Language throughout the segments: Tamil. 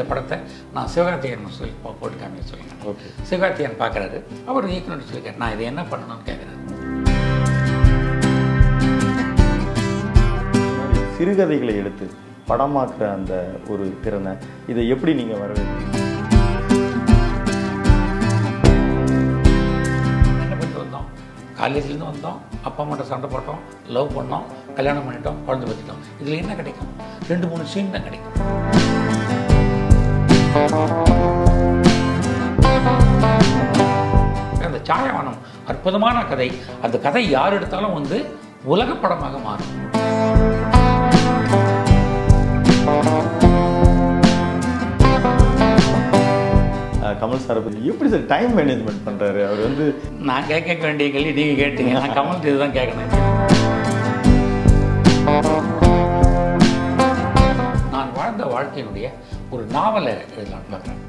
படத்தை நான் சிவகார்த்திகேயன் சொல்லி போட்டு காமிக்க சொல்லிங்க. ஓகே. சிவகார்த்திகேயன் பார்க்குறாரு, அவர் இயக்குனர் சொல்லியிருக்காரு, நான் இதை என்ன பண்ணணும்னு கேட்குறாரு. சிறுகதைகளை எடுத்து படமாக்குற அந்த ஒரு திறனை இதை எப்படி நீங்கள் வரவேற்பீங்க? என்ன பண்ணிட்டு வந்தோம், காலேஜ்லேருந்து வந்தோம், அப்பா அம்மாட்ட சண்டை போட்டோம், லவ் பண்ணோம், கல்யாணம் பண்ணிட்டோம், குழந்தை பற்றிட்டோம். இதில் என்ன கிடைக்கும்? 2-3 சீன் தான் கிடைக்கும். அந்த சாயவானம் அற்புதமான கதை. அந்த கதை யார் எடுத்தாலும் வந்து உலக படமாக மாறும். கமல் சாரை பற்றி எப்படி சார் டைம் மேனேஜ்மெண்ட் பண்ணுறாரு? அவர் வந்து நான் கேட்க வேண்டிய கேள்வி நீங்கள் கேட்டீங்க, நான் கமல் இதுதான் கேட்கணும். நான் வாழ்ந்த வாழ்க்கையினுடைய ஒரு நாவலை எழுதலான்னு பார்க்குறேன்.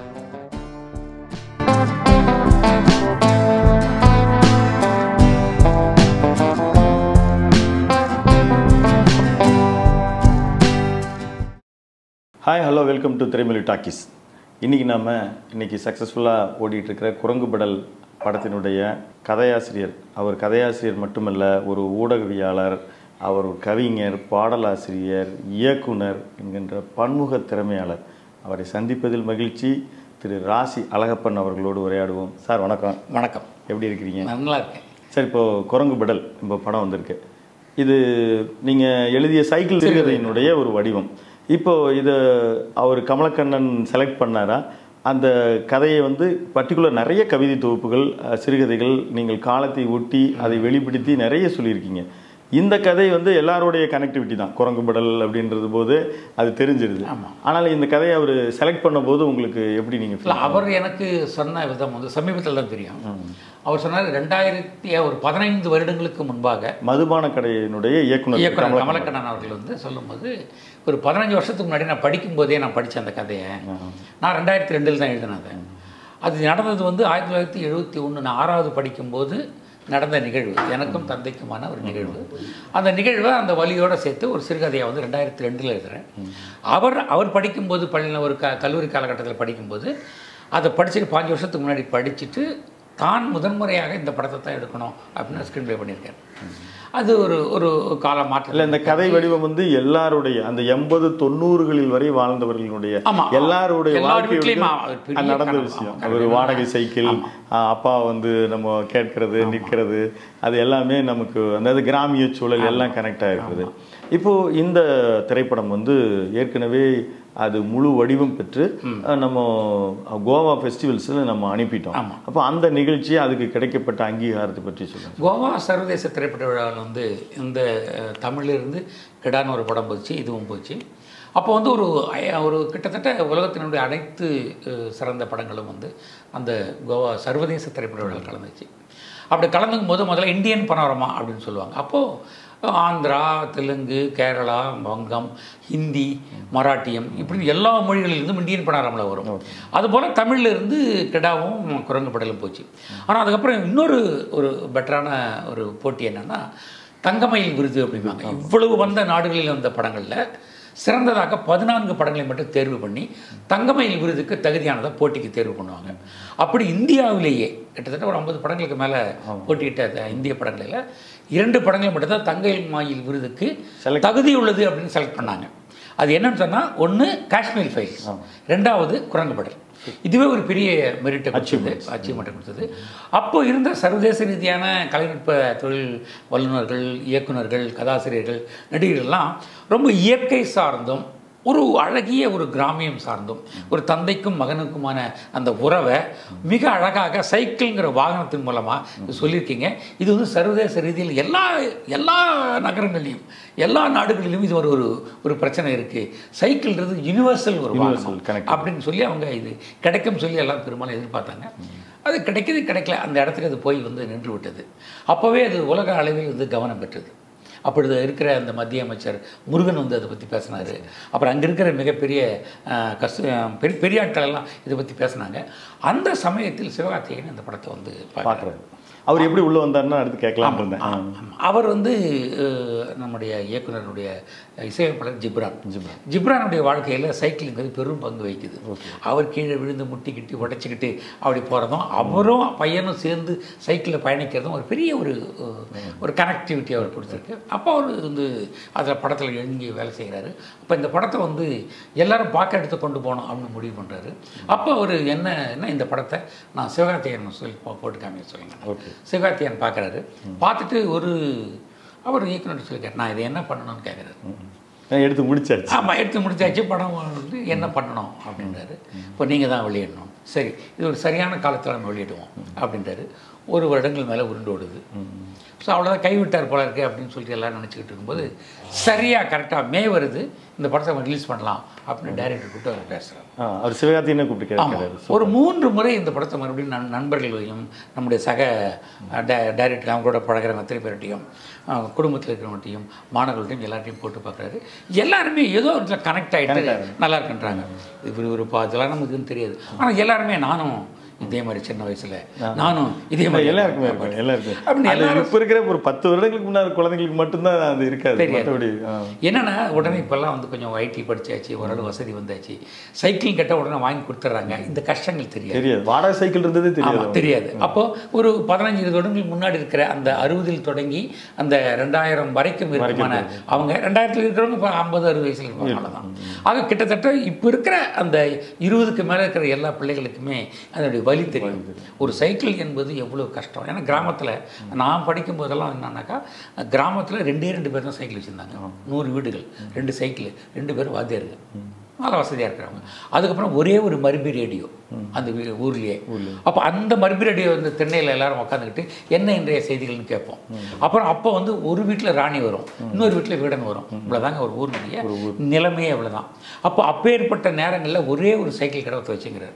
Hi, hello, welcome to Thiraimozhi talkies. இன்றைக்கி சக்ஸஸ்ஃபுல்லாக ஓடிட்டுருக்கிற குரங்குபடல் படத்தினுடைய கதையாசிரியர். அவர் கதையாசிரியர் மட்டுமல்ல, ஒரு ஊடகவியாளர், அவர் ஒரு கவிஞர், பாடலாசிரியர், இயக்குனர் என்கின்ற பன்முக திறமையாளர். அவரை சந்திப்பதில் மகிழ்ச்சி. திரு ராசி அழகப்பன் அவர்களோடு உரையாடுவோம். சார் வணக்கம். வணக்கம். எப்படி இருக்கிறீங்க? நல்லா இருக்கேன் சார். இப்போது குரங்குபடல் இப்போ படம் வந்திருக்கு. இது நீங்கள் எழுதிய சைக்கிள் சிறுகதையினுடைய ஒரு வடிவம். இப்போது இதை அவர் கமலக்கண்ணன் செலக்ட் பண்ணாரா? அந்த கதையை வந்து பர்டிகுலர் நிறைய கவிதை தொகுப்புகள், சிறுகதைகள் நீங்கள் காலத்தை ஒட்டி அதை வெளிப்படுத்தி நிறைய சொல்லியிருக்கீங்க. இந்த கதை வந்து எல்லாருடைய கனெக்டிவிட்டி தான். குரங்குபடல் அப்படின்றது போது அது தெரிஞ்சிருது. ஆனால் இந்த கதையை அவர் செலக்ட் பண்ணும்போது உங்களுக்கு எப்படி நீங்கள்? இல்லை, அவர் எனக்கு சொன்ன விதம் வந்து சமீபத்தில் தான் தெரியும். அவர் சொன்னார் 15 வருடங்களுக்கு முன்பாக மதுபான கடையினுடைய இயக்குனர் கமலக்கண்ணன் அவர்கள் வந்து சொல்லும்போது, ஒரு 15 வருஷத்துக்கு முன்னாடி நான் படிக்கும்போதே நான் படித்தேன் அந்த கதையை. நான் 2002 தான் எழுதினேன். அது நடந்தது வந்து 1971 நான் 6வது படிக்கும்போது நடந்த நிகழ்வு. எனக்கும் தந்தைக்குமான ஒரு நிகழ்வு. அந்த நிகழ்வை அந்த வலியோடு சேர்த்து ஒரு சிறுகதையை வந்து 2002 எழுதுகிறேன். அவர் படிக்கும்போது பள்ளியில் ஒரு கல்லூரி காலகட்டத்தில் படிக்கும்போது அதை படிச்சுட்டு 5 வருஷத்துக்கு முன்னாடி படிச்சுட்டு தான் முதன்முறையாக இந்த படத்தை தான் எடுக்கணும் அப்படின்னு ஸ்க்ரீன் ப்ளே பண்ணியிருக்கேன். அது ஒரு கால மாற்றம். இல்லை, இந்த கதை வடிவம் வந்து எல்லாருடைய அந்த 80-90களில் வரை வாழ்ந்தவர்களுடைய எல்லாருடைய வாழ்க்கையிலும் நடந்த விஷயம். ஒரு வாடகை சைக்கிள், அப்பா வந்து நம்ம கேட்கறது, நிற்கிறது, அது எல்லாமே நமக்கு அந்த கிராமிய சூழல் எல்லாம் கனெக்ட் ஆகிருக்குது. இப்போது இந்த திரைப்படம் வந்து ஏற்கனவே அது முழு வடிவம் பெற்று நம்ம கோவா ஃபெஸ்டிவல்ஸில் நம்ம அனுப்பிட்டோம். அப்போ அந்த நிகழ்ச்சி, அதுக்கு கிடைக்கப்பட்ட அங்கீகாரத்தை பற்றி சொல்லுங்கள். கோவா சர்வதேச திரைப்பட விழாவில் வந்து இந்த தமிழிலிருந்து கிடான்னு ஒரு படம் போச்சு, இதுவும் போச்சு. அப்போ வந்து ஒரு கிட்டத்தட்ட உலகத்தினுடைய அனைத்து சிறந்த படங்களும் வந்து அந்த கோவா சர்வதேச திரைப்பட விழாவில் கலந்துச்சு. அப்படி கலந்துக்கும் போது முதல்ல இந்தியன் பனோரமா அப்படின்னு சொல்லுவாங்க. அப்போது ஆந்திரா, தெலுங்கு, கேரளா, வங்கம், ஹிந்தி, மராட்டியம், இப்படி எல்லா மொழிகளிலிருந்தும் இந்தியன் பனோரமாவில் வரும். அதுபோல் தமிழ்லேருந்து கிடாவும் குரங்குபடலும் போச்சு. ஆனால் அதுக்கப்புறம் ஒரு பெட்டரான ஒரு போட்டி என்னென்னா தங்கமயில் விருது அப்படிம்பாங்க. இவ்வளவு வந்த நாடுகளில் வந்த படங்களில் சிறந்ததாக 14 படங்களை மட்டும் தேர்வு பண்ணி தங்கமயில் விருதுக்கு தகுதியானதை போட்டிக்கு தேர்வு பண்ணுவாங்க. அப்படி இந்தியாவிலேயே கிட்டத்தட்ட ஒரு 50 படங்களுக்கு மேலே போட்டியிட்ட இந்திய படங்களில் 2 படங்கள் மட்டும்தான் தங்கமயில் விருதுக்கு தகுதி உள்ளது அப்படின்னு செலக்ட் பண்ணாங்க. அது என்னன்னு சொன்னால், ஒன்று காஷ்மீர் ஃபைல்ஸ், 2வது குரங்குபடல். இதுவே ஒரு பெரிய மெரிட்டை அச்சீவ்மெண்ட்டை கொடுத்தது. அப்போது இருந்த சர்வதேச ரீதியான கலைநுட்ப தொழில் வல்லுநர்கள், இயக்குநர்கள், கதாசிரியர்கள், நடிகர்கள்லாம் ரொம்ப இயற்கை சார்ந்தும் ஒரு அழகிய ஒரு கிராமியம் சார்ந்தும் ஒரு தந்தைக்கும் மகனுக்குமான அந்த உறவை மிக அழகாக சைக்கிள்ங்கிற வாகனத்தின் மூலமாக சொல்லியிருக்கீங்க. இது வந்து சர்வதேச ரீதியில் எல்லா நகரங்கள்லையும் எல்லா நாடுகளிலும் இது ஒரு பிரச்சனை இருக்குது. சைக்கிள்ன்றது யூனிவர்சல் ஒரு வாகனம் அப்படின்னு சொல்லி அவங்க இது கிடைக்கும் சொல்லி எல்லாம் பெரும்பாலும் எதிர்பார்த்தாங்க. அது கிடைக்கல. அந்த இடத்துக்கு அது போய் வந்து நின்று விட்டது. அப்போவே அது உலக அளவில் வந்து கவனம் பெற்றது. அப்பொழுது இருக்கிற அந்த மத்திய அமைச்சர் முருகன் வந்து அதை பற்றி பேசினார். அப்புறம் அங்கே இருக்கிற மிகப்பெரிய பெரிய ஆட்கள் எல்லாம் இதை பற்றி பேசினாங்க. அந்த சமயத்தில் சிவகார்த்திகேயன் இந்த படத்தை வந்து பார்க்குறாரு. அவர் எப்படி உள்ளே வந்தாருன்னா அடுத்து கேட்கலாம் இருந்தேன். அவர் வந்து நம்முடைய இயக்குனருடைய இசையமைப்பாளர் ஜிப்ரானுடைய வாழ்க்கையில் சைக்கிளுங்கிறது பெரும் பங்கு வகிக்குது. அவர் கீழே விழுந்து முட்டிக்கிட்டு உடச்சிக்கிட்டு அப்படி போகிறதும் அவரும் பையனும் சேர்ந்து சைக்கிளில் பயணிக்கிறதும் ஒரு பெரிய ஒரு கனெக்டிவிட்டி அவர் கொடுத்துருக்கு. அப்போ அவர் வந்து அதில் படத்தில் எழுங்கி வேலை செய்கிறாரு. அப்போ இந்த படத்தை வந்து எல்லாரும் பார்க்க எடுத்து கொண்டு போகணும் அப்படின்னு முடிவு பண்ணுறாரு. அப்போ அவர் என்ன இந்த படத்தை நான் சிவகார்த்திகேயன் சொல்லி போட்டு காமிக்க சொல்லுங்க. சிவகார்த்திகேயன் பார்க்குறாரு. பார்த்துட்டு அவர் இயக்குனர் சொல்லிக்காரு, நான் இதை என்ன பண்ணணும்னு கேட்குறாரு. எடுத்து முடிச்சாச்சு. ஆமாம், எடுத்து முடிச்சாச்சு. படம் வந்து என்ன பண்ணணும் அப்படின்றாரு. இப்போ நீங்கள் தான் வெளியிடணும். சரி, இது ஒரு சரியான காலத்தில் நம்ம வெளியிடுவோம் அப்படின்றாரு. 1 வருடங்கள் மேலே உருண்டு ஓடுது. ஸோ அவ்வளோதான், கைவிட்டார் போல இருக்கு அப்படின்னு சொல்லிட்டு எல்லோரும் நினச்சிக்கிட்டு இருக்கும்போது சரியாக கரெக்டாக மே வருது, இந்த படத்தை நம்ம ரிலீஸ் பண்ணலாம் அப்படின்னு டைரக்டர் கூப்பிட்டு அவர் பேசுகிறார். அவர் சிவகார்த்திகேயனை கூப்பிட்டு ஒரு 3 முறை இந்த படத்தை மறுபடியும் நண்பர்களையும் நம்முடைய சக டைரக்டர் அவங்களோட பழகிறவங்க அத்தனை பேர்கிட்டையும் குடும்பத்தில் இருக்கிறவங்கள்ட்டையும் மாணவர்கள்ட்டையும் எல்லாத்தையும் போட்டு பார்க்குறாரு. எல்லாருமே ஏதோ ஒரு கனெக்ட் ஆகிட்டு நல்லா இருக்குன்றாங்க. இப்படி ஒரு இதெல்லாம் நமக்குன்னு தெரியாது. ஆனால் எல்லாருமே நானும் இதே மாதிரி சின்ன வயசுல நானும் இதே மாதிரி எல்லாருக்குமே இப்போ இருக்கிற ஒரு 10 வருடங்களுக்கு முன்னாடி குழந்தைங்களுக்கு மட்டும்தான் அது இருக்காது. என்னன்னா உடனே இப்பெல்லாம் வந்து கொஞ்சம் ஐடி படிச்சாச்சு, ஓரளவு வசதி வந்தாச்சு, சைக்கிள் கேட்ட உடனே வாங்கி கொடுத்துட்றாங்க. இந்த கஷ்டங்கள் தெரியாது. வாடகை சைக்கிள் இருந்தது தெரியாது. அப்போ ஒரு 15-20 வருடங்களுக்கு முன்னாடி இருக்கிற அந்த 60 தொடங்கி அந்த 2000 வரைக்கும் இருக்குமான அவங்க 2000 இருக்கிறவங்க இப்போ 50-60 வயசுல இருப்பாங்க. அவ்வளோதான். ஆக கிட்டத்தட்ட இப்போ இருக்கிற அந்த 20க்கு மேலே இருக்கிற எல்லா பிள்ளைகளுக்குமே அதனுடைய வழி தெரியும். ஒரு சைக்கிள் என்பது எவ்வளோ கஷ்டம். ஏன்னா கிராமத்தில் நான் படிக்கும் போதெல்லாம் என்னன்னாக்கா, கிராமத்தில் 2 பேர் தான் சைக்கிள் வச்சுருந்தாங்க. 100 வீடுகள், 2 சைக்கிள், 2 பேர் வாத்தியார்கள், நல்ல வசதியாக இருக்கிறவங்க. அதுக்கப்புறம் ஒரே ஒரு மர்பி ரேடியோ அந்த ஊர்லேயே. அப்போ அந்த மர்பி ரேடியோ வந்து திண்ணையில் எல்லாரும் உட்காந்துக்கிட்டு என்ன இன்றைய செய்திகள்னு கேட்போம். அப்புறம் அப்போ வந்து ஒரு வீட்டில் ராணி வரும், இன்னொரு வீட்டில் வீடன் வரும். இவ்வளோதாங்க ஒரு ஊருடைய நிலைமையே இவ்வளோதான். அப்போ அப்பேற்பட்ட நேரங்களில் ஒரே ஒரு சைக்கிள் கடை வச்சுங்கிறார்.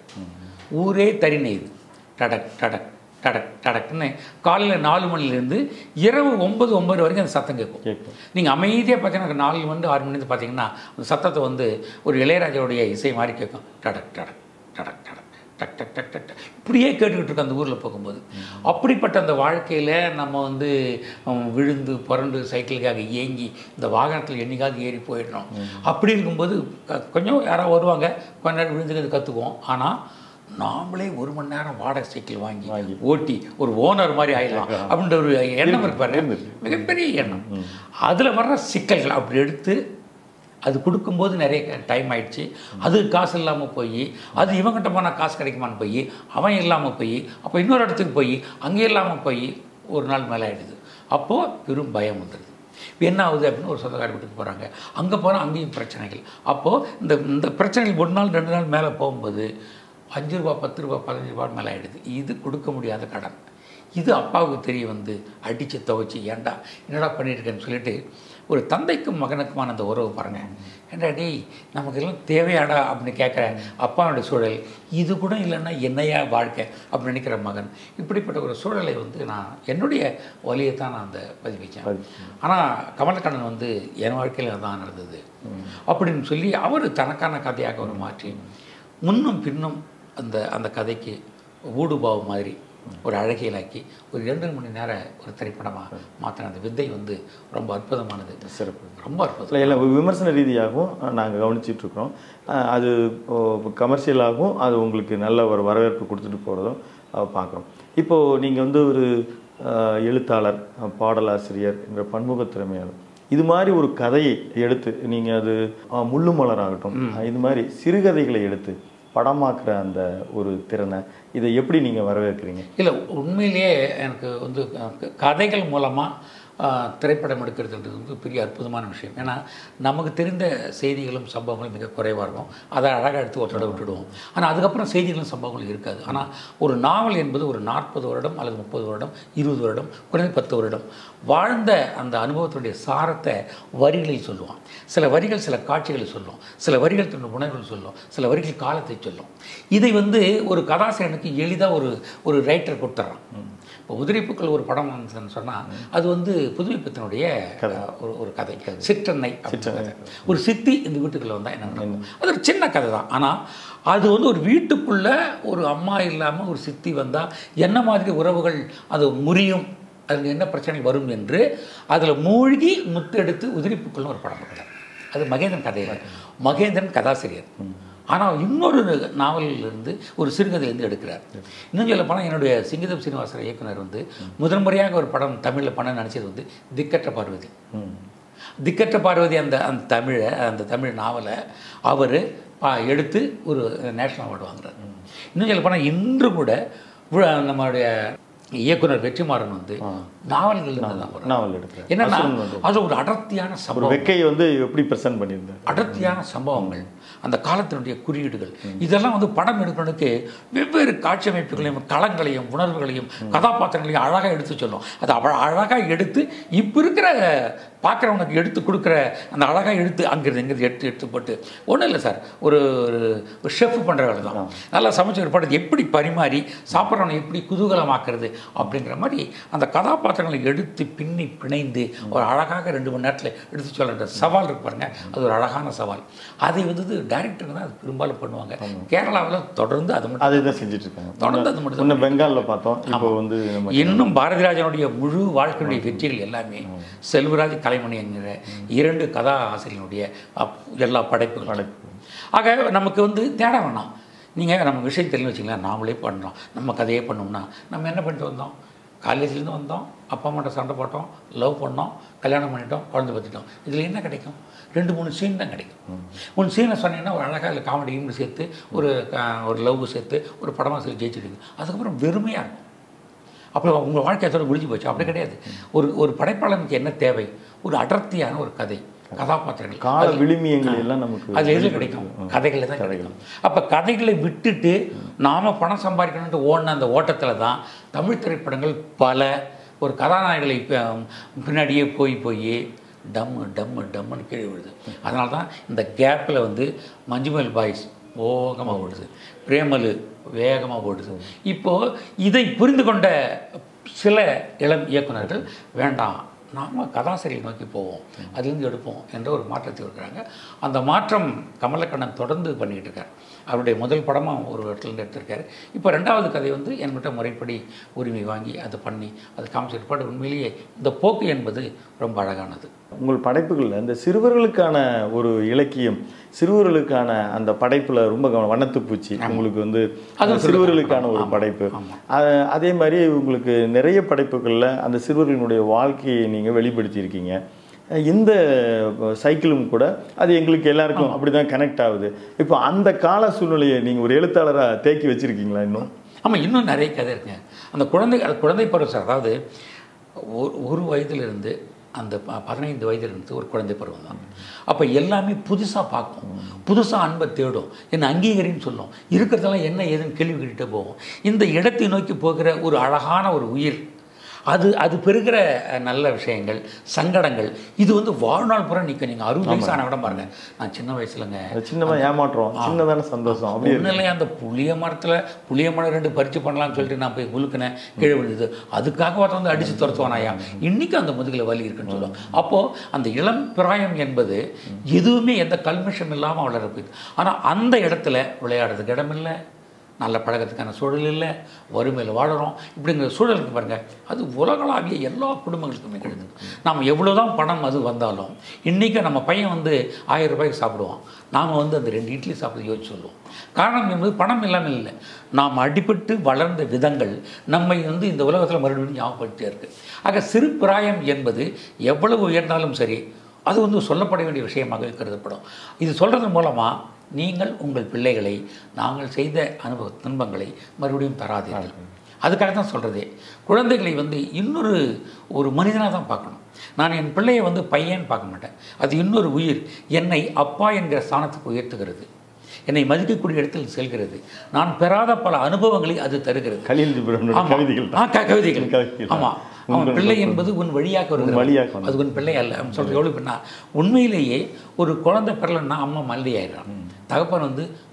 ஊரே தறி நெய்து, டடக் டடக் டடக் டடக்குன்னு காலையில் 4 மணிலேருந்து இரவு 9 வரைக்கும் அந்த சத்தம் கேட்கும். நீங்கள் அமைதியாக பார்த்தீங்கன்னா 4 மணி 6 மணிலேருந்து பார்த்தீங்கன்னா அந்த சத்தத்தை வந்து ஒரு இளையராஜாவுடைய இசை மாதிரி கேட்கும். டடக் டடக் டடக் டடக் டக் டக் டக் டக் இப்படியே கேட்டுக்கிட்டு இருக்கோம் அந்த ஊரில் போகும்போது. அப்படிப்பட்ட அந்த வாழ்க்கையில் நம்ம வந்து விழுந்து புரண்டு சைக்கிளுக்காக ஏங்கி இந்த வாகனத்தில் என்னைக்காவது ஏறி போயிடணும். அப்படி இருக்கும்போது கொஞ்சம் யாராவது வருவாங்க, கொஞ்ச நேரம் விழுந்துக்கிறது கற்றுக்குவோம். ஆனால் நாமளே 1 மணி நேரம் வாடகை சைக்கிள் வாங்கி ஓட்டி ஒரு ஓனர் மாதிரி ஆகிடலாம் அப்படின்ற ஒரு எண்ணம் இருப்பாரு, மிகப்பெரிய எண்ணம். அதில் வர்ற சிக்கல்கள் அப்படி எடுத்து அது கொடுக்கும்போது நிறைய டைம் ஆயிடுச்சு. அது காசு இல்லாமல் போய் அது இவங்கிட்ட போனால் காசு கிடைக்குமான்னு போய் அவன் இல்லாமல் போய் அப்போ இன்னொரு இடத்துக்கு போய் அங்கே இல்லாமல் போய் ஒரு நாள் மேலே ஆகிடுது. அப்போது பெரும் பயம் வந்துடுது. என்ன ஆகுது அப்படின்னு ஒரு சொந்தக்கார வீட்டுக்கு போகிறாங்க, அங்கே போனால் அங்கேயும் பிரச்சனைகள். அப்போது இந்த பிரச்சனைகள் 1 நாள் 2 நாள் மேலே போகும்போது 5 ரூபா 10 ரூபா 15 ரூபா மேலே ஆகிடுது. இது கொடுக்க முடியாத கடன். இது அப்பாவுக்கு தெரிய வந்து அடித்து துவைச்சி ஏன்டா என்னடா பண்ணியிருக்கேன்னு சொல்லிட்டு ஒரு தந்தைக்கும் மகனுக்குமான அந்த உறவு பாருங்கள். ஏன்டா டேய் நமக்கு எல்லாம் தேவையாடா அப்படின்னு கேட்குற அப்பாவுடைய சூழல். இது கூட இல்லைன்னா என்னையா வாழ்க்கை அப்படின்னு நினைக்கிற மகன். இப்படிப்பட்ட ஒரு சூழலை வந்து நான் என்னுடைய வழியை தான் நான் அந்த பதிவிச்சேன். ஆனால் கமலக்கண்ணன் வந்து என் வாழ்க்கையில் தான் நடந்தது அப்படின்னு சொல்லி அவர் தனக்கான கதையாக ஒரு மாற்றி முன்னும் பின்னும் அந்த கதைக்கு ஊடுபாவு மாதிரி ஒரு அழகியலாக்கி ஒரு 2 மணி நேரம் ஒரு திரைப்படமாக மாற்றின அந்த வித்தை வந்து ரொம்ப அற்புதமானது. சிறப்பு, ரொம்ப அற்புதம். இல்லை விமர்சன ரீதியாகவும் நாங்கள் கவனிச்சிட்ருக்குறோம். அது கமர்ஷியலாகவும் அது உங்களுக்கு நல்ல ஒரு வரவேற்பு கொடுத்துட்டு போகிறதும் பார்க்குறோம். இப்போது நீங்கள் வந்து ஒரு எழுத்தாளர், பாடலாசிரியர் என்ற பன்முக திறமையாளர், இது மாதிரி ஒரு கதையை எடுத்து நீங்கள் அது முள்ளு மலராகட்டும் இது மாதிரி சிறுகதைகளை எடுத்து படமாக்குற அந்த ஒரு திறனை இதை எப்படி நீங்கள் வரவேற்கிறீங்க? இல்லை, உண்மையிலேயே எனக்கு வந்து கதைகள் மூலமாக திரைப்படம் எடுக்கிறதுன்றது வந்து பெரிய அற்புதமான விஷயம். ஏன்னா நமக்கு தெரிந்த செய்திகளும் சம்பவங்களும் மிக குறைவாக இருக்கும். அதை அழகாக எடுத்து ஒரு தடவை விட்டுடுவோம். ஆனால் அதுக்கப்புறம் செய்திகளும் சம்பவங்களும் இருக்காது. ஆனால் ஒரு நாவல் என்பது ஒரு 40 வருடம் அல்லது 30 வருடம் 20 வருடம் குறைந்த 10 வருடம் வாழ்ந்த அந்த அனுபவத்தினுடைய சாரத்தை வரிகளில் சொல்லுவான். சில வரிகள் சில காட்சிகளை சொல்லும், சில வரிகள் தன்னுடைய உணர்வுகள் சொல்லும், சில வரிகள் காலத்தை சொல்லும். இதை வந்து ஒரு கதாசிரியனுக்கு எளிதாக ஒரு ரைட்டர் கொடுத்துட்றான். இப்போ உதிரிப்புக்கள் ஒரு படம் வந்துன்னு சொன்னால் அது வந்து புதுமைப்பித்தனுடைய ஒரு கதை. சிற்றன்னை ஒரு சித்தி இந்த வீட்டுக்குள்ளே வந்தால் என்ன நடக்கும், அது ஒரு சின்ன கதை தான். ஆனால் அது வந்து ஒரு வீட்டுக்குள்ளே ஒரு அம்மா இல்லாமல் ஒரு சித்தி வந்தால் என்ன மாதிரி உறவுகள் அது முறியும், அதில் என்ன பிரச்சனை வரும் என்று அதில் மூழ்கி முத்தெடுத்து உதிரிப்புக்கள்னு ஒரு படம் எடுத்தார். அது மகேந்திரன் கதையில், மகேந்திரன் கதாசிரியர். ஆனால் இன்னொரு நாவலிலிருந்து ஒரு சிறுகதையிலேருந்து எடுக்கிறார். இன்னும் சொல்ல போனால் என்னுடைய சிங்கிதம் சீனிவாசன் இயக்குனர் வந்து முதன் முறையாக ஒரு படம் தமிழில் பண்ண நினச்சது வந்து திக்கற்ற பார்வதி. திக்கற்ற பார்வதி அந்த அந்த தமிழ் நாவலை அவர் எடுத்து ஒரு நேஷனல் அவார்டு வாங்குறார். இன்னும் சொல்ல போனால் இன்று கூட நம்மளுடைய இயக்குனர் வெற்றிமாறன் வந்து நாவல்கள் நாவல் எடுக்கிறார். என்னன்னா அது ஒரு அடர்த்தியான சம்பவம். வெக்கையை வந்து எப்படி பிரசன்ட் பண்ணியிருந்தார், அடர்த்தியான சம்பவங்கள், அந்த காலத்தினுடைய குறியீடுகள், இதெல்லாம் வந்து படம் எடுக்கிறதுக்கு வெவ்வேறு காட்சி அமைப்புகளையும் களங்களையும் உணர்வுகளையும் கதாபாத்திரங்களையும் அழகாக எடுத்து சொல்லும். அது அழகாக எடுத்து இப்போ இருக்கிற பார்க்குறவனுக்கு எடுத்து கொடுக்குற அந்த அழகாக எடுத்து அங்கிருந்து எங்கிருந்து எடுத்து போட்டு ஒன்றும் இல்லை சார், ஒரு ஷெஃப் பண்ணுற வேலை தான். நல்லா சமைச்சு ஒரு படத்தை எப்படி பரிமாறி சாப்பிட்றவனை எப்படி குதூகலமாக்குறது அப்படிங்கிற மாதிரி அந்த கதாபாத்திரங்களை எடுத்து பின்னி பிணைந்து ஒரு அழகாக 2 மணி நேரத்தில் எடுத்து சொல்கிற சவால் இருக்கு பாருங்க, அது ஒரு அழகான சவால். அதை வந்து டைரக்டர் தான் அது பெரும்பாலும் பண்ணுவாங்க. கேரளாவில் தொடர்ந்து அது மட்டும் அதை தான் செஞ்சுட்டு இருக்காங்க. தொடர்ந்து அது மட்டும் தான். பெங்காலில் பார்த்தோம். இப்போ வந்து இன்னும் பாரதிராஜனுடைய முழு வாழ்க்கையுடைய வெற்றிகள் எல்லாமே செல்வராஜ் கலைமணி என்கிற 2 கதா ஆசிரியனுடைய எல்லா படைப்புகள். ஆக நமக்கு வந்து தேட வேணாம். நீங்கள் நம்ம விஷயம் தெரிஞ்சு வச்சிங்களேன், நாமளே பண்ணுறோம், நம்ம கதையே பண்ணோம்னா நம்ம என்ன பண்ணிட்டு வந்தோம், காலேஜ்லேருந்து வந்தோம், அப்பா அம்மாட்ட சண்டை போட்டோம், லவ் பண்ணோம், கல்யாணம் பண்ணிட்டோம், குழந்தை பற்றிட்டோம். இதில் என்ன கிடைக்கும், 2-3 சீன் தான் கிடைக்கும். 1 சீனை சொன்னீங்கன்னா ஒரு அழகாக இல்லை காமெடியும் சேர்த்து ஒரு லவ் சேர்த்து ஒரு படமாக சொல்லி ஜெயிச்சிடுங்க. அதுக்கப்புறம் வெறுமையாக இருக்கும். அப்புறம் உங்கள் வாழ்க்கை அதோட முடிஞ்சு போச்சு. அப்படி கிடையாது. ஒரு படைப்பாளனுக்கு என்ன தேவை, ஒரு அடர்த்தியான ஒரு கதை, கதாபாத்திரங்கள், கால விளிமியங்கள் எல்லாம் நமக்கு அது எதில் கிடைக்கும், கதைகளில் தான் கிடைக்கும். அப்போ கதைகளை விட்டுட்டு நாம் பணம் சம்பாதிக்கணுன்ட்டு ஓடின அந்த ஓட்டத்தில் தான் தமிழ் திரைப்படங்கள் பல ஒரு கதாநாயகங்களை பின்னாடியே போய் டம்முன்னு கீழே விடுது. அதனால தான் இந்த கேப்பில் வந்து மஞ்சுமல் பாய்ஸ் வேகமாக ஓடுது, பிரேமலு வேகமாக ஓடுது. இப்போது இதை புரிந்து கொண்ட சில இளம் இயக்குநர்கள் வேண்டாம், நாம் கதாசிரியை நோக்கி போவோம், அதுலேருந்து எடுப்போம் என்ற ஒரு மாற்றத்தை இருக்கிறாங்க. அந்த மாற்றம் கமலக்கண்ணன் தொடர்ந்து பண்ணிக்கிட்டு இருக்கார். அவருடைய முதல் படமாக ஒரு இடத்துலேருந்து எடுத்திருக்காரு. இப்போ 2வது கதை வந்து என்கிட்ட முறைப்படி உரிமை வாங்கி அதை பண்ணி அது காமிச்சிருப்பாடு. உண்மையிலேயே இந்த போக்கு என்பது ரொம்ப அழகானது. உங்கள் படைப்புகளில் இந்த சிறுவர்களுக்கான ஒரு இலக்கியம், சிறுவர்களுக்கான அந்த படைப்பில் ரொம்ப வண்ணத்துப்பூச்சி உங்களுக்கு வந்து அது சிறுவர்களுக்கான ஒரு படைப்பு. அதே மாதிரி உங்களுக்கு நிறைய படைப்புகளில் அந்த சிறுவர்களுடைய வாழ்க்கையை நீங்கள் வெளிப்படுத்தியிருக்கீங்க. இந்த சைக்கிளும் கூட அது எங்களுக்கு எல்லாருக்கும் அப்படி தான் கனெக்ட் ஆகுது. இப்போ அந்த கால சூழ்நிலையை நீங்கள் ஒரு எழுத்தாளராக தேக்கி வச்சுருக்கீங்களா இன்னும்? ஆமாம், இன்னும் நிறைய கதை இருக்குங்க. அந்த குழந்தை பருவம் சார், அதாவது 1 வயதிலிருந்து அந்த 15 வயதிலிருந்து ஒரு குழந்தை பருவம் தான். அப்போ எல்லாமே புதுசாக பார்க்கும், புதுசாக அன்பை தேடும், என்ன அங்கீகரின்னு சொல்லும், இருக்கிறதெல்லாம் என்ன ஏதுன்னு கேள்வி கேட்டுகிட்டே போகும். இந்த இடத்தை நோக்கி போகிற ஒரு அழகான ஒரு உயிர், அது பெறுகிற நல்ல விஷயங்கள், சங்கடங்கள், இது வந்து வாழ்நாள் பூரா நிற்க. நீங்கள் 60 வயசு ஆன விட பாருங்கள், நான் சின்ன வயசுலங்க சின்னதாக ஏமாற்றோம், சின்னதான சந்தோஷம் அப்படி இல்லையா. அந்த புளிய மரத்தில் புளிய மரம் 2 பறித்து பண்ணலாம்னு சொல்லிட்டு நான் போய் முழுக்கினேன், கீழே விழுந்தது, அதுக்காக ஒருத்தர் வந்து அடித்து துரத்துவானாயா, இன்றைக்கி அந்த முதுகில் வலி இருக்குன்னு சொல்லுவோம். அப்போது அந்த இளம் பிராயம் என்பது எதுவுமே எந்த கல்மிஷம் இல்லாமல் வளரப்போகுது. ஆனால் அந்த இடத்துல விளையாடுறதுக்கு இடமில்லை, நல்ல பழக்கத்துக்கான சூழல் இல்லை, வறுமையில் வாழறோம். இப்படிங்கிற சூழலுக்கு பாருங்கள், அது உலகளாவிய எல்லா குடும்பங்களுக்குமே கிடையாது. நாம் எவ்வளோ தான் பணம் அது வந்தாலும் இன்றைக்கி நம்ம பையன் வந்து 1000 ரூபாய்க்கு சாப்பிடுவோம், நாம் வந்து அந்த 2 இட்லி சாப்பிட யோசிச்சு சொல்லுவோம். காரணம் என்பது பணம் இல்லாமல் இல்லை, நாம் அடிபட்டு வளர்ந்த விதங்கள் நம்மை வந்து இந்த உலகத்தில் மறுபடியும் ஞாபகப்படுத்தியே இருக்குது. ஆக சிறு பிராயம் என்பது எவ்வளவு உயர்ந்தாலும் சரி, அது வந்து சொல்லப்பட வேண்டிய விஷயமாக கருதப்படும். இது சொல்கிறது மூலமாக நீங்கள் உங்கள் பிள்ளைகளை நாங்கள் செய்த துன்பங்களை மறுபடியும் தராதீர்கள். அதுக்காக தான் சொல்கிறதே, குழந்தைகளை வந்து ஒரு மனிதனாக தான் பார்க்கணும். நான் என் பிள்ளையை வந்து பையன் பார்க்க மாட்டேன், அது இன்னொரு உயிர், என்னை அப்பா என்கிற ஸ்தானத்துக்கு உயர்த்துகிறது, என்னை மதிக்கக்கூடிய இடத்தில் செல்கிறது, நான் பெறாத பல அனுபவங்களை அது தருகிறது. கவிதைகள். ஆமாம், அவன் பிள்ளை என்பது உன் வழியாக வருகிறது, அது உன் பிள்ளை அல்ல. அவன் சொல்கிற எவ்வளோ பண்ணா உண்மையிலேயே ஒரு குழந்தை பெறலன்னா அம்மா மல்லி ஆயிடுறான், தகப்பன் வந்து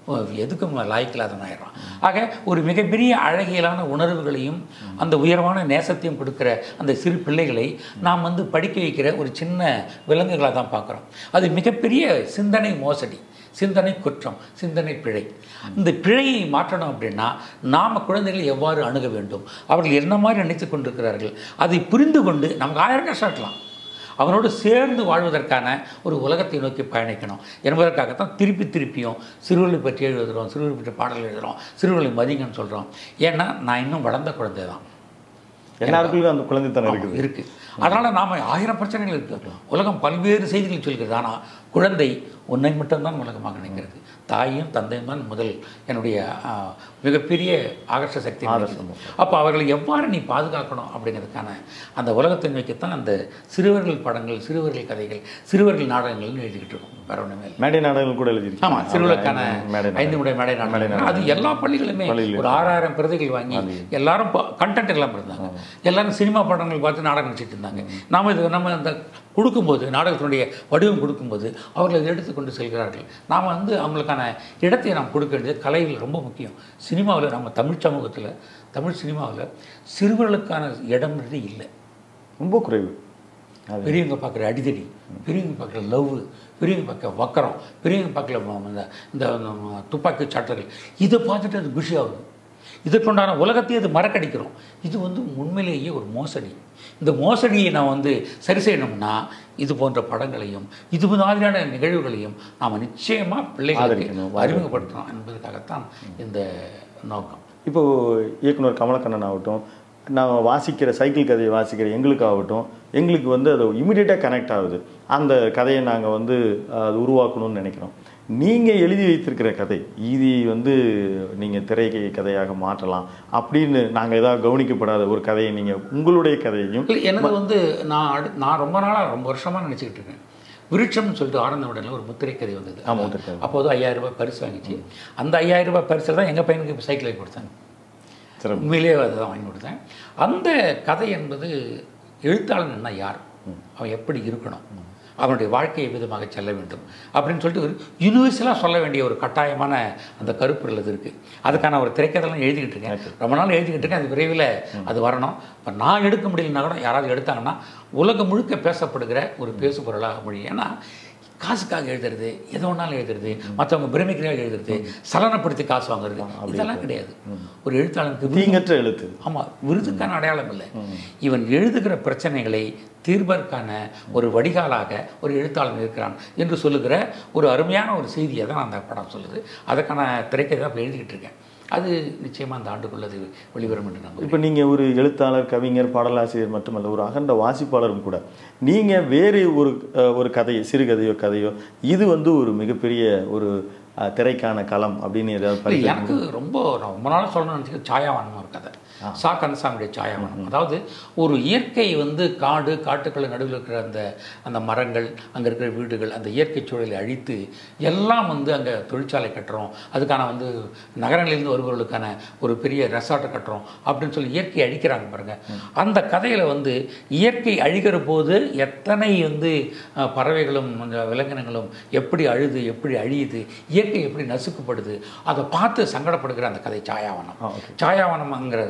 எதுக்கும் லாய்க்கில்லாதவன் ஆயிடுறான். ஆக ஒரு மிகப்பெரிய அழகியலான உணர்வுகளையும் அந்த உயர்வான நேசத்தையும் கொடுக்குற அந்த சிறு பிள்ளைகளை நாம் வந்து படிக்க வைக்கிற ஒரு சின்ன விலங்குகளாக தான் பார்க்குறோம். அது மிகப்பெரிய சிந்தனை மோசடி, சிந்தனை குற்றம், சிந்தனை பிழை. இந்த பிழையை மாற்றணும் அப்படின்னா நாம் குழந்தைகளை எவ்வாறு அணுக வேண்டும், அவர்கள் என்ன மாதிரி நினைத்து கொண்டிருக்கிறார்கள், அதை புரிந்து கொண்டு நமக்கு 1000 கஷ்டம் இருக்கலாம், அவனோடு சேர்ந்து வாழ்வதற்கான ஒரு உலகத்தை நோக்கி பயணிக்கணும் என்பதற்காகத்தான் திருப்பியும் சிறுவர்களை பற்றி எழுதுகிறோம், சிறுவர்களை பற்றி பாடல் எழுதுகிறோம், சிறுவர்களை மதிங்கன்னு சொல்கிறோம். ஏன்னா நான் இன்னும் வளர்ந்த குழந்தை தான், எல்லாருக்கும் அந்த குழந்தைத்தனம் இருக்குது. அதனால் நாம் 1000 பிரச்சனைகள் இருக்குது. உலகம் பல்வேறு செய்திகள் சொல்கிறது. ஆனால் குழந்தை உன்னை மட்டும்தான் உலகமாக நினைக்கிறது. தாயும் தந்தையும் தான் முதல் என்னுடைய மிகப்பெரிய ஆகர்ஷ சக்தி. அப்போ அவர்களை எவ்வாறு நீ பாதுகாக்கணும் அப்படிங்கிறதுக்கான அந்த உலகத்தை நோக்கித்தான் அந்த சிறுவர்கள் படங்கள், சிறுவர்கள் கதைகள், சிறுவர்கள் நாடகங்கள்னு எழுதிக்கிட்டு இருக்கோம். வேற ஒன்றுமே மேடை நாடகங்கள் கூட எழுதிருக்கு. ஆமாம், சிறுவர்களுக்கான 5 முறை மேடை நாடகம். அது எல்லா பள்ளிகளுமே ஒரு 6000 பிரதிகள் வாங்கி எல்லாரும் கண்டென்ட் எல்லாம் இருந்தாங்க. எல்லாரும் சினிமா படங்கள் பார்த்து நாடகம் நினச்சிட்டு இருந்தாங்க. நம்ம அந்த கொடுக்கும்போது, நாடகத்தினுடைய வடிவம் கொடுக்கும்போது அவர்கள் அதை எடுத்துக்கொண்டு செல்கிறார்கள். நாம் வந்து அவங்களுக்கான இடத்தை நாம் கொடுக்க வேண்டியது கலைகள் ரொம்ப முக்கியம். சினிமாவில் நம்ம தமிழ் சமூகத்தில், தமிழ் சினிமாவில் சிறுவர்களுக்கான இடம்ன்றது இல்லை, ரொம்ப குறைவு. பெரியவங்க பார்க்குற அடிதடி, பெரியவங்க பார்க்குற லவ், பெரியவங்க பார்க்க வக்கரம், பெரியவங்க பார்க்கல இந்த துப்பாக்கி சாட்டர்கள், இதை பார்த்துட்டு அது குஷி ஆகுது. இதற்குண்டான உலகத்தையே அது மறக்கடிக்கிறோம். இது வந்து உண்மையிலேயே ஒரு மோசடி. இந்த மோசடியை நான் வந்து சரி செய்யணும்னா இது போன்ற படங்களையும் இது மாதிரியான நிகழ்வுகளையும் நாம் நிச்சயமாக பிள்ளைகளுக்கு அறிமுகப்படுத்தணும் என்பதற்காகத்தான் இந்த நோக்கம். இப்போது இயக்குனர் கமலக்கண்ணன் ஆகட்டும், நான் வாசிக்கிற சைக்கிள் கதையை வாசிக்கிற எங்களுக்காகட்டும், எங்களுக்கு வந்து அது இமிடியேட்டாக கனெக்ட் ஆகுது. அந்த கதையை நாங்கள் வந்து அது உருவாக்கணும்னு நினைக்கிறோம். நீங்கள் எழுதி வைத்திருக்கிற கதை இது வந்து நீங்கள் திரை கதையாக மாற்றலாம் அப்படின்னு நாங்கள் ஏதாவது கவனிக்கப்படாத ஒரு கதையை நீங்கள் உங்களுடைய கதையையும். எனக்கு வந்து நான் ரொம்ப நாளாக, ரொம்ப வருஷமாக நினச்சிக்கிட்டு இருக்கேன். விருட்சம்னு சொல்லிட்டு ஆனந்த விடலில் ஒரு முத்திரை கதை வந்தது. அப்போது 5000 ரூபாய் பரிசு வாங்கிச்சு. அந்த 5000 ரூபாய் பரிசில் தான் எங்கள் பையனுக்கு இப்போ சைக்கிள் வாங்கி கொடுத்தாங்க. உண்மையிலேயே அதுதான் வாங்கி கொடுத்தேன். அந்த கதை என்பது எழுத்தாளன் என்ன, யார், அவன் எப்படி இருக்கணும், அவனுடைய வாழ்க்கையை விதமாக செல்ல வேண்டும் அப்படின்னு சொல்லிட்டு ஒரு யூனிவர்சலாக சொல்ல வேண்டிய ஒரு கட்டாயமான அந்த கருப்பொருள் அது இருக்குது. அதுக்கான ஒரு திரைக்கதைலாம் எழுதிக்கிட்டு இருக்கேன், ரொம்ப நாள் எழுதிக்கிட்டு இருக்கேன். அது விரைவில் அது வரணும். இப்போ நான் எடுக்க முடியலன்னா கூட யாராவது எடுத்தாங்கன்னா உலகம் முழுக்க பேசப்படுகிற ஒரு பேசு பொருளாக முடியும். ஏன்னா காசுக்காக எழுதுறது, எது ஒன்றாலும் எழுதுறது, மற்றவங்க பிரமிக்கிறாக எழுதுறது, சலனப்படுத்தி காசு வாங்குறது, இதெல்லாம் கிடையாது. ஒரு எழுத்தாளனுக்கு தீங்கற்ற எழுத்து. ஆமாம், விருதுக்கான அடையாளம் இல்லை. இவன் எழுதுகிற பிரச்சனைகளை தீர்ப்பதற்கான ஒரு வடிகாலாக ஒரு எழுத்தாளன் இருக்கிறான் என்று சொல்லுகிற ஒரு அருமையான ஒரு செய்தியை தான் அந்த படம் சொல்லுது. அதுக்கான திரைக்கதை தான் இப்போ எழுதிக்கிட்டு இருக்கேன். அது நிச்சயமாக அந்த ஆண்டுக்குள்ளது வெளிவரும் என்று நம்புகிறேன். இப்போ நீங்கள் ஒரு எழுத்தாளர், கவிஞர், பாடலாசிரியர் மட்டுமல்ல, ஒரு அகண்ட வாசிப்பாளரும் கூட. நீங்கள் வேறு ஒரு கதையை, சிறுகதையோ கதையோ, இது வந்து ஒரு மிகப்பெரிய ஒரு திரைக்கான களம் அப்படின்னு ஏதாவது? எனக்கு ரொம்ப நாளாக சொல்லணும்னு நினச்சிக்க சாயாவானம் ஒரு கதை, சா கந்தசாமியுடைய சாயாவானம். அதாவது ஒரு இயற்கை வந்து காட்டுக்குள்ள நடுவில் இருக்கிற அந்த மரங்கள், அங்கே இருக்கிற வீடுகள், அந்த இயற்கை சூழலை அழித்து எல்லாம் வந்து அங்கே தொழிற்சாலை கட்டுறோம், அதுக்கான வந்து நகரங்களிலிருந்து வருபவர்களுக்கான ஒரு பெரிய ரெசார்ட்டை கட்டுறோம் அப்படின்னு சொல்லி இயற்கை அழிக்கிறாங்க பாருங்கள். அந்த கதையில் வந்து இயற்கை அழிக்கிற போது எத்தனை வந்து பறவைகளும் விலங்கினங்களும் எப்படி அழுது, எப்படி அழியுது, இயற்கை எப்படி நசுக்கப்படுது, அதை பார்த்து சங்கடப்படுகிற அந்த கதை சாயாவனம். சாயாவனம்ங்கிற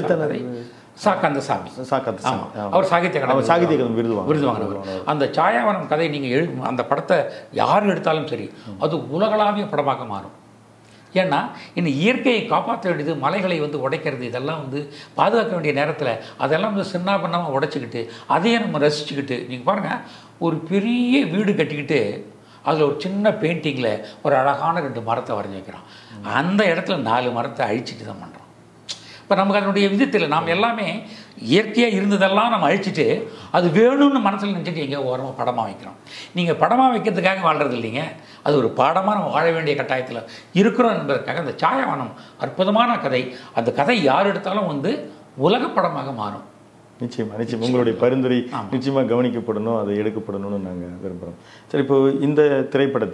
சா கந்தசாமி, அவர் சாகித்ய விருது வாங்கினவர். அந்த சாயாவனம் கதை நீங்கள் அந்த படத்தை யார் எடுத்தாலும் சரி அது உலகளாவிய படமாக மாறும். ஏன்னா இன்னும் இயற்கையை காப்பாற்ற வேண்டியது, மலைகளை வந்து உடைக்கிறது, இதெல்லாம் வந்து பாதுகாக்க வேண்டிய நேரத்தில் அதெல்லாம் வந்து சின்ன பண்ணாமல் உடைச்சிக்கிட்டு அதையே நம்ம ரசிச்சுக்கிட்டு, நீங்கள் பாருங்கள், ஒரு பெரிய வீடு கட்டிக்கிட்டு அதில் ஒரு சின்ன பெயிண்டிங்கில் ஒரு அழகான 2 மரத்தை வரைஞ்சி வைக்கிறான். அந்த இடத்துல 4 மரத்தை அழிச்சிட்டு தான் பண்ணுறோம். இப்போ நமக்கு அதனுடைய விதத்தில் நாம் எல்லாமே இயற்கையாக இருந்ததெல்லாம் நம்ம அழிச்சிட்டு அது வேணும்னு மனசில் நினச்சிட்டு எங்கேயோ ஓரமாக படமாக வைக்கிறோம். நீங்கள் படமாக வைக்கிறதுக்காக வாழ்கிறது இல்லைங்க, அது ஒரு பாடமாக நம்ம வாழ வேண்டிய கட்டாயத்தில் இருக்கிறோம் என்பதற்காக அந்த சாயாவனம் அற்புதமான கதை. அந்த கதை யார் எடுத்தாலும் வந்து உலக படமாக மாறும். நிச்சயமாக உங்களுடைய பரிந்துரை நிச்சயமாக கவனிக்கப்படணும், அது எடுக்கப்படணும்னு நாங்கள் விரும்புகிறோம். சரி, இப்போ இந்த திரைப்படத்தில்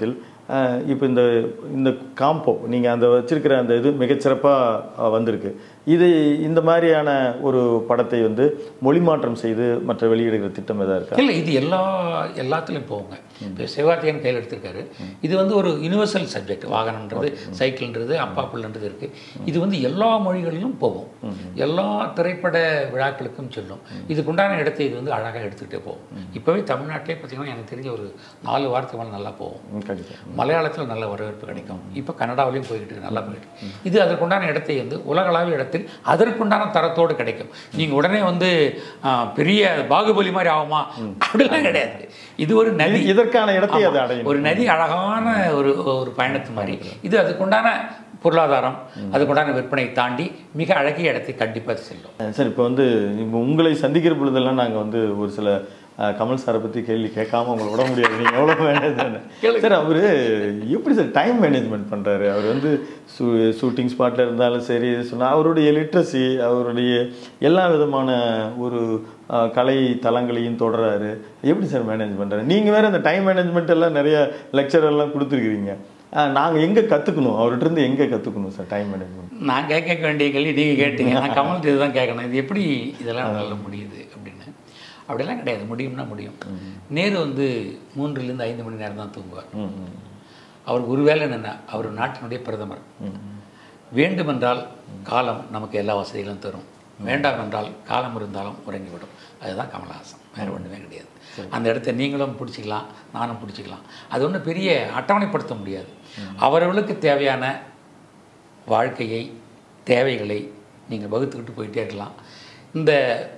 இப்போ இந்த காம்போ நீங்கள் அந்த வச்சிருக்கிற அந்த இது மிகச்சிறப்பாக வந்திருக்கு. இந்த மாதிரியான ஒரு படத்தை வந்து மொழி மாற்றம் செய்து மற்ற வெளியிடுகிற திட்டம் எதாவது இருக்கா? இல்லை, இது எல்லாத்துலேயும் போகுங்க. இப்போ சிவகார்த்திகேயன் கையில் எடுத்திருக்காரு. இது வந்து ஒரு யுனிவர்சல் சப்ஜெக்ட். வாகனம்ன்றது, சைக்கிள்ன்றது, அப்பா பிள்ளைன்றது இருக்குது. இது வந்து எல்லா மொழிகளிலும் போகும், எல்லா திரைப்பட விழாக்களுக்கும் செல்லும். இதுக்குண்டான இடத்தை இது வந்து அழகாக எடுத்துக்கிட்டே போகும். இப்போவே தமிழ்நாட்டிலே பார்த்திங்கன்னா எனக்கு தெரிஞ்ச ஒரு 4 வாரத்துக்கு மேலே நல்லா போகும். மலையாளத்தில் நல்ல வரவேற்பு கிடைக்கும். இப்போ கன்னடாவிலையும் போய்கிட்டு நல்லா போயிட்டு, இது அதற்குண்டான இடத்தை வந்து உலகளாவிய இடத்தில் அதற்குண்டான தரத்தோடு கிடைக்கும். நீங்கள் உடனே வந்து பெரிய பாகுபலி மாதிரி ஆகுமா அப்படிலாம் கிடையாது. இது ஒரு நதி, இதற்கான இடத்தை அது அடையும். ஒரு நதி அழகான ஒரு பயணத்து மாதிரி. இது அதுக்குண்டான பொருளாதாரம், அதுக்குண்டான விற்பனை தாண்டி மிக அழகிய இடத்தை கண்டிப்பாக செல்லும். சார், இப்போ வந்து உங்களை சந்திக்கிற பொழுதெல்லாம் நாங்கள் வந்து ஒரு சில கமல் சாரை பற்றி கேள்வி கேட்காம உங்களை விட முடியாது. நீங்கள் எவ்வளோ மேனேஜ் சார், அவர் எப்படி சார் டைம் மேனேஜ்மெண்ட் பண்ணுறாரு? அவர் வந்து ஷூட்டிங் ஸ்பாட்டில் இருந்தாலும் சரி சொன்னால் அவருடைய லிட்ரஸி, அவருடைய எல்லா விதமான ஒரு கலை தளங்களையும் தொடர்றாரு. எப்படி சார் மேனேஜ் பண்ணுறாரு? நீங்கள் வேறு அந்த டைம் மேனேஜ்மெண்ட் எல்லாம் நிறைய லெக்சர் எல்லாம் கொடுத்துருக்குறீங்க. நாங்கள் எங்கே கற்றுக்கணும், அவர்கிட்ட இருந்து எங்கே கற்றுக்கணும் சார் டைம் மேனேஜ்மெண்ட்? நான் கேட்க வேண்டிய கேள்வி நீங்கள் கேட்டீங்க. நான் கமல்கிட்ட இதுதான் கேட்கணும், இது எப்படி இதெல்லாம் நல்லா முடியுது அப்படின்னு. அப்படிலாம் கிடையாது, முடியும்னா முடியும். நேரு வந்து 3 to 5 மணி நேரம் தான் தூங்குவார். அவருக்கு ஒரு வேலை என்னென்னா, அவர் நாட்டினுடைய பிரதமர். வேண்டுமென்றால் காலம் நமக்கு எல்லா வசதிகளும் தரும், வேண்டாம் என்றால் காலம் இருந்தாலும் உறங்கிவிடும். அதுதான் கமலஹாசன், வேறு ஒன்றுமே கிடையாது. அந்த இடத்த நீங்களும் பிடிச்சிக்கலாம், நானும் பிடிச்சிக்கலாம். அது ஒன்றும் பெரிய அட்டவணைப்படுத்த முடியாது. அவர்களுக்கு தேவையான வாழ்க்கையை, தேவைகளை நீங்கள் வகுத்துக்கிட்டு போயிட்டே இருக்கலாம். இந்த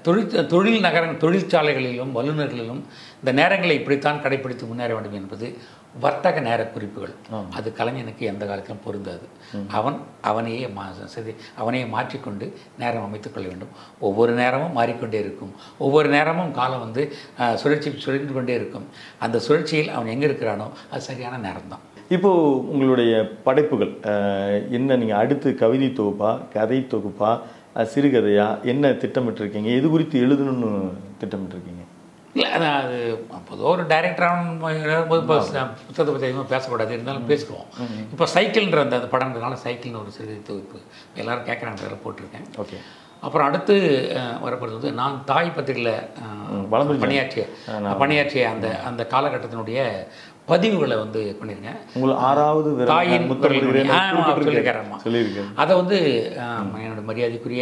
தொழிற்சாலைகளிலும் வல்லுநர்களிலும் இந்த நேரங்களை இப்படித்தான் கடைப்பிடித்து முன்னேற வேண்டும் என்பது வர்த்தக நேர குறிப்புகள். அது கலைஞனுக்கு எந்த காலத்திலும் பொருந்தாது. அவனையே மாற்றிக்கொண்டு நேரம் அமைத்துக் கொள்ள வேண்டும். ஒவ்வொரு நேரமும் மாறிக்கொண்டே இருக்கும். ஒவ்வொரு நேரமும் காலம் வந்து சுழன்று கொண்டே இருக்கும். அந்த சுழற்சியில் அவன் எங்கே இருக்கிறானோ அது சரியான நேரம்தான். இப்போது உங்களுடைய படைப்புகள் என்ன, நீங்கள் அடுத்து கவிதை தொகுப்பா, கதை தொகுப்பா, சிறுகதையா, என்ன திட்டமிட்டிருக்கீங்க? எது குறித்து எழுதணும்னு திட்டமிட்டிருக்கீங்க? இல்லை, அது பொதுவாக ஒரு டைரக்டராக புத்தகத்தை பற்றி அதிகமாக பேசக்கூடாது, இருந்தாலும் பேசுவோம். இப்போ சைக்கிள்ன்ற அந்த படம்ன்றதுனால சைக்கிள்னு ஒரு சிறுகதை தொகுப்பு எல்லோரும் கேட்குறாங்க, போட்டிருக்கேன். ஓகே. அப்புறம் அடுத்து வரப்படுறது வந்து நான் தாய் பத்திரிகையில் பணியாற்றிய அந்த காலகட்டத்தினுடைய பதிவுகளை வந்து பண்ணியிருக்கேன். உங்களுக்கு 6வது தாயின் சொல்லியிருக்கேன். அதை வந்து என்னோட மரியாதைக்குரிய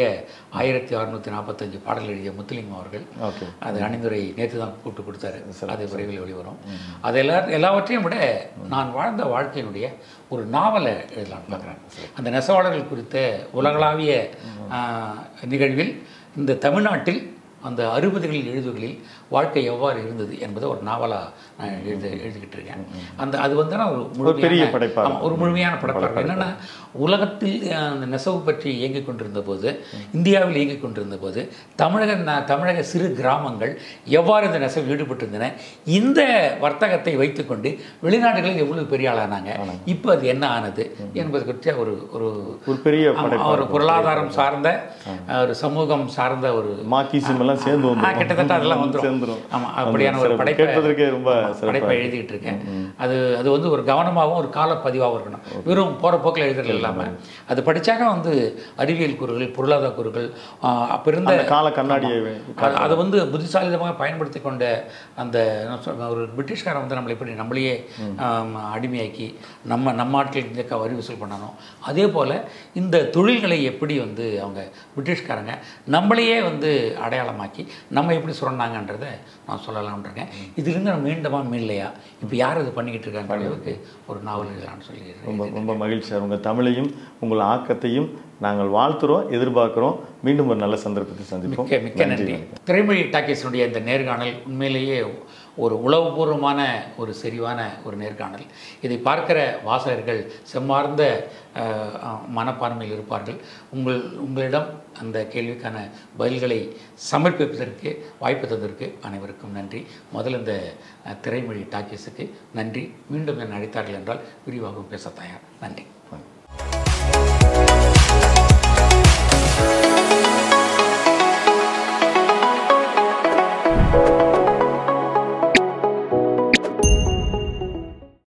1645 பாடல் எழுதிய முத்துலிங்கம் அவர்கள் அது அணிந்துரை நேற்று தான் கூப்பிட்டு கொடுத்தாரு. அது விரைவில் வெளிவரும். அது எல்லாவற்றையும் விட நான் வாழ்ந்த வாழ்க்கையினுடைய ஒரு நாவலை எழுதலாம்னு பார்க்குறேன். அந்த நெசவாளர்கள் குறித்த உலகளாவிய நிகழ்வில் இந்த தமிழ்நாட்டில் அந்த 60களில் எழுதுகளில் வாழ்க்கை எவ்வாறு இருந்தது என்பதை ஒரு நாவலாக நான் எழுதிக்கிட்டு இருக்கேன். அது வந்து நான் ஒரு முழுமையான படைப்பாக என்னென்னா, உலகத்தில் அந்த நெசவு பற்றி இயங்கிக் கொண்டிருந்த போது, இந்தியாவில் இயங்கிக் கொண்டிருந்த போது தமிழக சிறு கிராமங்கள் எவ்வாறு இந்த நெசவு ஈடுபட்டிருந்தன, இந்த வர்த்தகத்தை வைத்துக்கொண்டு வெளிநாடுகளில் எவ்வளவு பெரிய ஆளானாங்க, இப்போ அது என்ன ஆனது என்பது குறித்த ஒரு பெரிய ஒரு பொருளாதாரம் சார்ந்த, ஒரு சமூகம் சார்ந்த ஒரு சேர்ந்து கிட்டத்தட்ட அதெல்லாம் வந்துடும். ஆமாம், அப்படியான ஒரு படைப்பை எழுதிக்கிட்டு இருக்கேன். அது வந்து ஒரு கவனமாகவும் ஒரு காலப்பதிவாகவும் இருக்கணும். வெறும் போகிற போக்கில் எழுதுறது இல்லாமல் அது படித்தாக்க வந்து அறிவியல் கூறுகள், பொருளாதார கூறுகள், அப்போ இருந்த கால கண்ணாடியை அதை வந்து புத்திசாலிதமாக பயன்படுத்தி கொண்ட அந்த ஒரு பிரிட்டிஷ்காரன் வந்து நம்மளையே அடிமையாக்கி நம்ம ஆட்களுக்கு வரி வசூல் பண்ணணும். அதே போல் இந்த தொழில்களை எப்படி வந்து அவங்க பிரிட்டிஷ்காரங்க நம்மளையே வந்து அடையாளமாக்கி நம்ம எப்படி சுரண்டாங்கன்றதை நான் சொல்லலாம்னு இருக்கேன். இதுலேருந்து நம்ம மீண்டலையா, இப்போ யார் இது பண்ணிக்கிட்டு இருக்காங்க அளவுக்கு ஒரு நாவல் எழுதலாம்னு சொல்லி ரொம்ப மகிழ்ச்சி சார். உங்கள் தமிழையும் உங்கள் ஆக்கத்தையும் நாங்கள் வாழ்த்துறோம், எதிர்பார்க்குறோம். மீண்டும் ஒரு நல்ல சந்தர்ப்பத்தை சந்திப்போம். மிக்க நன்றி. திரைமொழி டாக்கீஸினுடைய இந்த நேர்காணல் உண்மையிலேயே ஒரு உளவுபூர்வமான ஒரு செறிவான ஒரு நேர்காணல். இதை பார்க்கிற வாசகர்கள் செம்மார்ந்த மனப்பான்மையில் இருப்பார்கள். உங்களிடம் அந்த கேள்விக்கான பதில்களை சமர்ப்பிப்பதற்கு வாய்ப்பு தந்ததற்கு அனைவருக்கும் நன்றி. முதல்ல இந்த திரைமொழி டாக்கீஸுக்கு நன்றி. மீண்டும் என்னை அழைத்தார்கள் என்றால் விரிவாகவும் பேச தயார். நன்றி.